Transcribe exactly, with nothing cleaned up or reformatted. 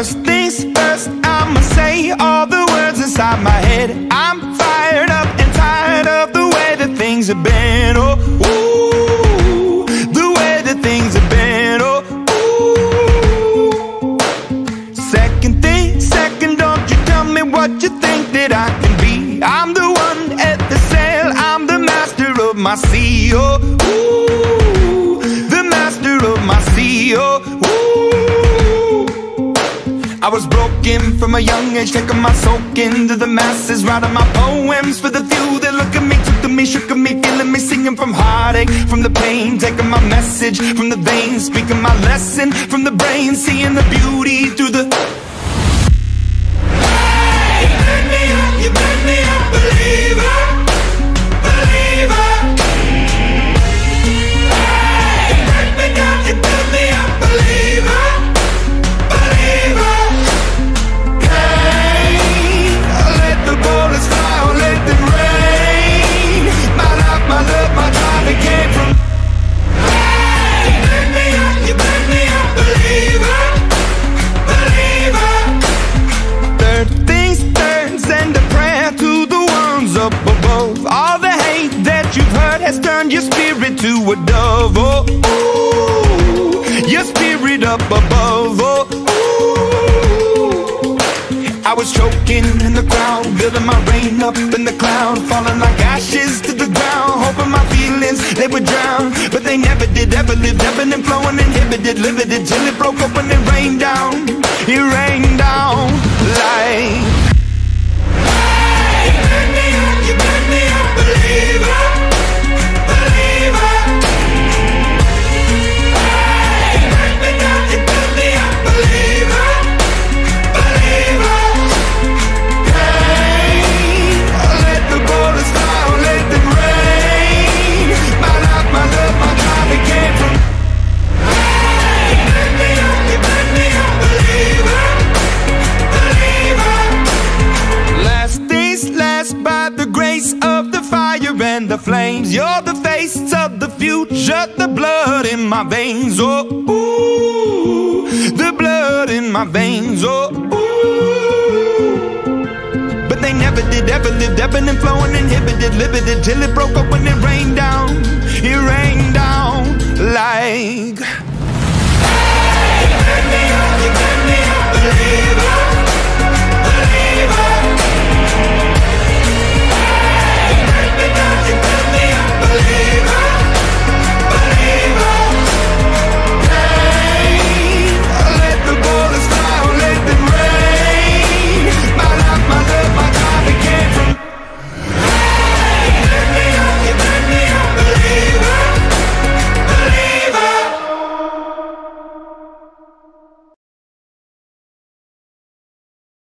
First things first, I'ma say all the words inside my head. I'm fired up and tired of the way that things have been. Oh, ooh, the way that things have been. Oh, ooh. Second thing, second, don't you tell me what you think that I can be. I'm the one at the sail, I'm the master of my sea. Oh, ooh, the master of my sea. Oh, ooh. I was broken from a young age, taking my soak into the masses, writing my poems for the few that look at me, took to me, shook at me, feeling me, singing from heartache, from the pain, taking my message from the veins, speaking my lesson from the brain, seeing the beauty through the... Hey, you burn me up, you burn me up, believer, believer. Hey, you burn me down, you burn me up, believer, believer. Bullets fly or let them rain. My life, my love, my drive, it came from. Hey, you burn me up, you burn me up, believer, believer. Third things third, send a prayer to the ones up above. All the hate that you've heard has turned your spirit to a dove. Oh, ooh, your spirit up above. Oh, I was choking in the crowd, building my rain up in the cloud, falling like ashes to the ground, hoping my feelings, they would drown. But they never did, ever lived, ebbing and flowing, inhibited, limited, till it broke up and it rained down. It rained down like... Hey, you burn me up, you burn me up, believer, believer. Hey, you burn me down, you burn me up, believer, believer. And the flames, you're the face of the future, the blood in my veins. Oh, ooh, the blood in my veins. Oh, ooh. But they never did, ever lived, ebbing and flowing, inhibited, limited, till it broke up when it rained down.